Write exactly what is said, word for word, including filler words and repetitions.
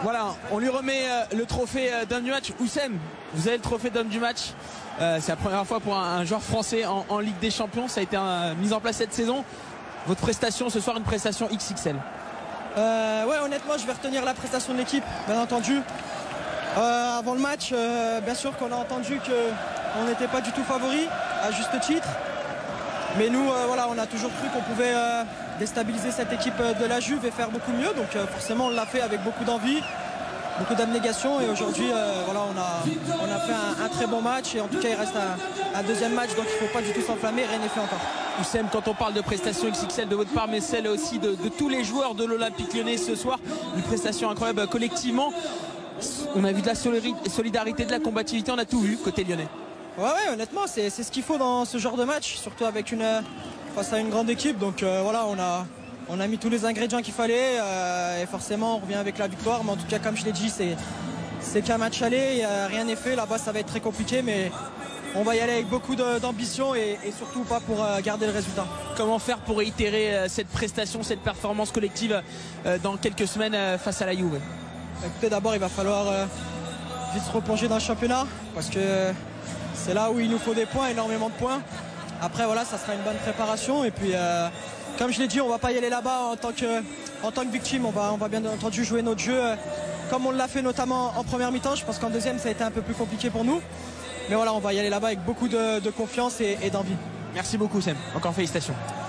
Voilà, on lui remet euh, le trophée euh, d'homme du match. Oussem, vous avez le trophée d'homme du match. Euh, c'est la première fois pour un, un joueur français en, en Ligue des Champions. Ça a été euh, mis en place cette saison. Votre prestation ce soir, une prestation X X L. Euh, ouais, honnêtement, je vais retenir la prestation de l'équipe, bien entendu. Euh, avant le match, euh, bien sûr qu'on a entendu qu'on n'était pas du tout favori, à juste titre. Mais nous, euh, voilà, on a toujours cru qu'on pouvait euh, déstabiliser cette équipe de la Juve et faire beaucoup mieux. Donc euh, forcément, on l'a fait avec beaucoup d'envie, beaucoup d'abnégation. Et aujourd'hui, euh, voilà, on a, on a fait un, un très bon match. Et en tout cas, il reste un, un deuxième match, donc il ne faut pas du tout s'enflammer. Rien n'est fait encore. Oussem, quand on parle de prestation X X L de votre part, mais celle aussi de, de tous les joueurs de l'Olympique Lyonnais ce soir, une prestation incroyable collectivement. On a vu de la solidarité, de la combativité, on a tout vu côté lyonnais. Ouais, ouais, honnêtement, c'est ce qu'il faut dans ce genre de match, surtout avec une, face à une grande équipe. Donc euh, voilà, on a, on a mis tous les ingrédients qu'il fallait euh, et forcément on revient avec la victoire. Mais en tout cas, comme je l'ai dit, c'est qu'un match aller, euh, rien n'est fait. Là-bas, ça va être très compliqué, mais on va y aller avec beaucoup d'ambition et, et surtout pas pour euh, garder le résultat. Comment faire pour réitérer euh, cette prestation, cette performance collective euh, dans quelques semaines euh, face à la Juve? Écoutez, d'abord, il va falloir euh, vite se replonger dans le championnat parce que c'est là où il nous faut des points, énormément de points. Après, voilà, ça sera une bonne préparation. Et puis, euh, comme je l'ai dit, on ne va pas y aller là-bas en tant que, en tant que victime. On va, on va bien entendu jouer notre jeu euh, comme on l'a fait notamment en première mi-temps. Je pense qu'en deuxième, ça a été un peu plus compliqué pour nous. Mais voilà, on va y aller là-bas avec beaucoup de, de confiance et, et d'envie. Merci beaucoup, Sam. Encore félicitations.